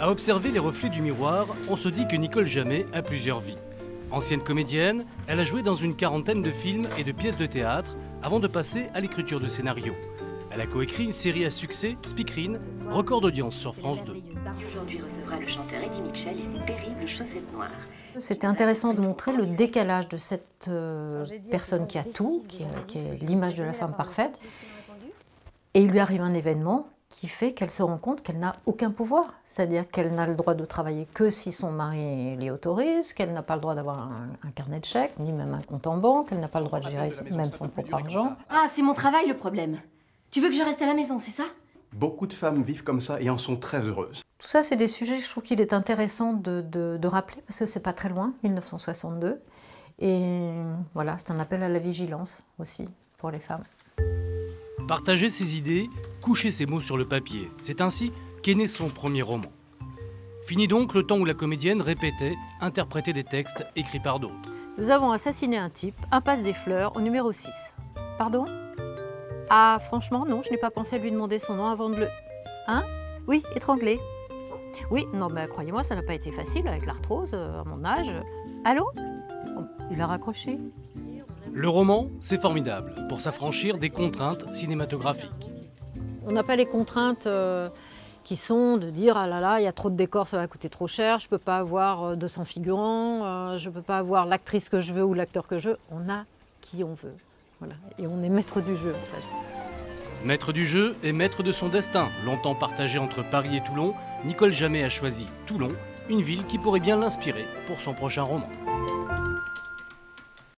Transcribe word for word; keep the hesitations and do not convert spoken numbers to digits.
À observer les reflets du miroir, on se dit que Nicole Jammet a plusieurs vies. Ancienne comédienne, elle a joué dans une quarantaine de films et de pièces de théâtre avant de passer à l'écriture de scénarios. Elle a coécrit une série à succès, Speakerine, record d'audience sur France deux. Aujourd'hui recevra le chanteur Eddie Mitchell et ses terribles chaussettes noires. C'était intéressant de montrer le décalage de cette euh, personne qui a tout, qui, qui est l'image de la femme parfaite, et il lui arrive un événement qui fait qu'elle se rend compte qu'elle n'a aucun pouvoir, c'est-à-dire qu'elle n'a le droit de travailler que si son mari l'y autorise, qu'elle n'a pas le droit d'avoir un, un carnet de chèques, ni même un compte en banque, qu'elle n'a pas le droit de gérer même son propre argent. Ah, c'est mon travail le problème. Tu veux que je reste à la maison, c'est ça? Beaucoup de femmes vivent comme ça et en sont très heureuses. Tout ça, c'est des sujets, je trouve qu'il est intéressant de, de, de rappeler, parce que c'est pas très loin, mille neuf cent soixante-deux. Et voilà, c'est un appel à la vigilance aussi pour les femmes. Partager ses idées, coucher ses mots sur le papier, c'est ainsi qu'est né son premier roman. Fini donc le temps où la comédienne répétait, interprétait des textes écrits par d'autres. Nous avons assassiné un type, impasse des Fleurs, au numéro six. Pardon? Ah, franchement, non, je n'ai pas pensé à lui demander son nom avant de le... Hein? Oui, étranglé. Oui, non, mais croyez-moi, ça n'a pas été facile avec l'arthrose, euh, à mon âge. Allô? Oh, il a raccroché. Le roman, c'est formidable pour s'affranchir des contraintes cinématographiques. On n'a pas les contraintes euh, qui sont de dire « Ah là là, il y a trop de décors, ça va coûter trop cher, je ne peux pas avoir deux cents figurants, euh, je ne peux pas avoir l'actrice que je veux ou l'acteur que je veux. » On a qui on veut. Voilà. Et on est maître du jeu, en fait. Maître du jeu et maître de son destin. Longtemps partagé entre Paris et Toulon, Nicole Jammet a choisi Toulon, une ville qui pourrait bien l'inspirer pour son prochain roman.